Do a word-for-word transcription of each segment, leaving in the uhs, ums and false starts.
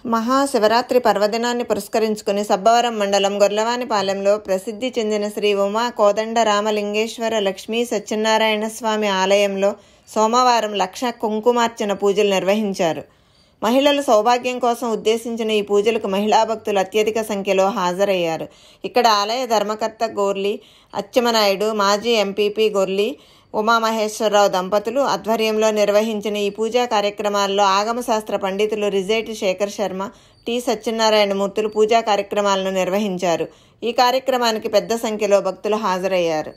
మహాశివరాత్రి పర్వదినాన్ని పురస్కరించుకుని సబ్బవరం మండలం గొర్లవానిపాలెంలో ప్రసిద్ధి చెందిన శ్రీ ఉమా కోదండ రామలింగేశ్వర లక్ష్మీ సత్యనారాయణ స్వామి ఆలయంలో సోమవారం లక్ష కుంకుమార్చన పూజలు నిర్వహించారు. మహిళల సౌభాగ్యం కోసం ఉద్దేశించిన ఈ పూజలకు మహిళా భక్తులు అత్యధిక సంఖ్యలో హాజరయ్యారు. ఇక్కడ ఆలయ ధర్మకర్త గోర్లి అచ్చెమనాయుడు, మాజీ ఎంపీపీ గొర్లి ఉమామహేశ్వరరావు దంపతులు ఆధ్వర్యంలో నిర్వహించిన ఈ పూజా కార్యక్రమాల్లో ఆగమశాస్త్ర పండితులు రిజేటి శేఖర్ శర్మ, టి సత్యనారాయణమూర్తులు పూజా కార్యక్రమాలను నిర్వహించారు. ఈ కార్యక్రమానికి పెద్ద సంఖ్యలో భక్తులు హాజరయ్యారు.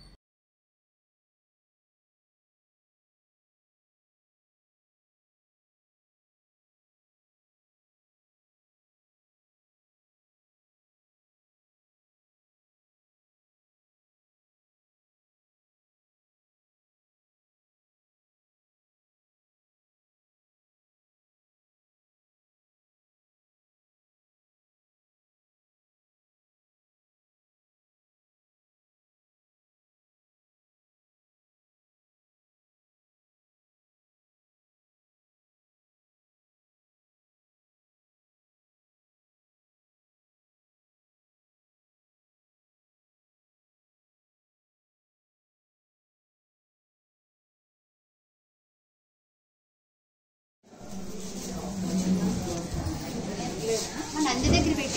నంది దగ్గర పెట్టి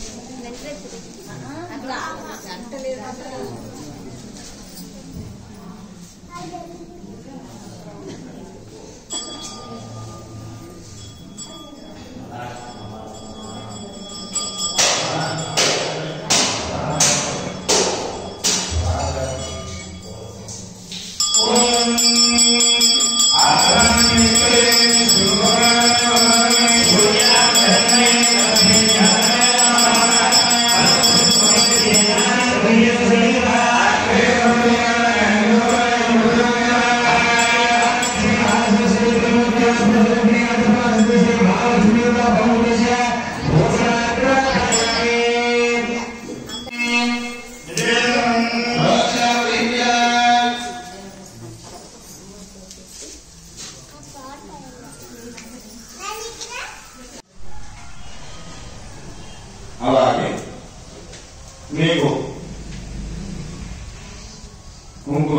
అలాగే మీకు కుంకుమ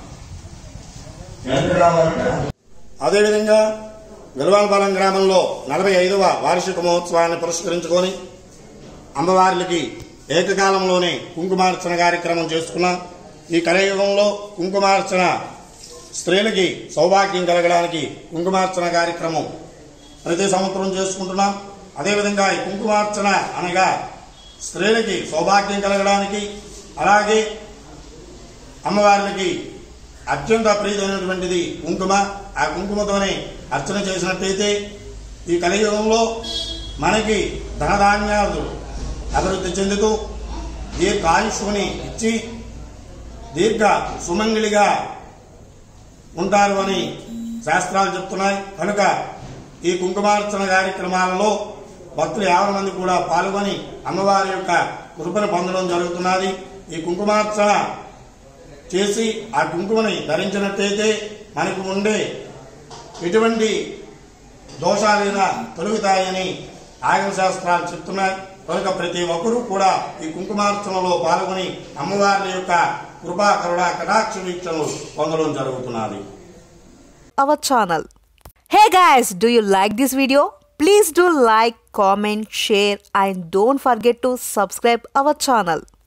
ఎంత కావాలంటే అదేవిధంగా గొర్లవానిపాలెం గ్రామంలో నలభై ఐదవ వార్షిక మహోత్సవాన్ని పురస్కరించుకొని అమ్మవార్లకి ఏకకాలంలోనే కుంకుమార్చన కార్యక్రమం చేసుకున్నాం. ఈ కలియుగంలో కుంకుమార్చన స్త్రీలకి సౌభాగ్యం కలగడానికి కుంకుమార్చన కార్యక్రమం ప్రతి సంవత్సరం చేసుకుంటున్నాం. అదేవిధంగా ఈ కుంకుమార్చన అనగా స్త్రీలకి సౌభాగ్యం కలగడానికి, అలాగే అమ్మవారికి అత్యంత ప్రీతమైనటువంటిది కుంకుమ. ఆ కుంకుమతోనే అర్చన చేసినట్టయితే ఈ కలియుగంలో మనకి ధనధాన్యాలు అభివృద్ధి చెందుతూ దీర్ఘ ఆయుష్ని ఇచ్చి దీర్ఘ సుమంగిలిగా ఉంటారు అని శాస్త్రాలు చెప్తున్నాయి. కనుక ఈ కుంకుమార్చన కార్యక్రమాలలో భక్తులు యాభై మంది కూడా పాల్గొని అమ్మవారి యొక్క కృపను పొందడం జరుగుతున్నది. ఈ కుంకుమార్చన చేసి ఆ కుంకుమని ధరించినట్టయితే మనకు ఉండే ఎటువంటి దోషాలైనా తొలగుతాయని ఆగమ శాస్త్రాలు చెప్తున్నాయి. కనుక ప్రతి ఒక్కరూ కూడా ఈ కుంకుమార్చనలో పాల్గొని అమ్మవారి యొక్క కృపా కరుణ కటాక్ష వీక్షణలు పొందడం జరుగుతున్నది. Our channel. Hey guys, do you like this video? Please do like, comment, share and don't forget to subscribe our channel.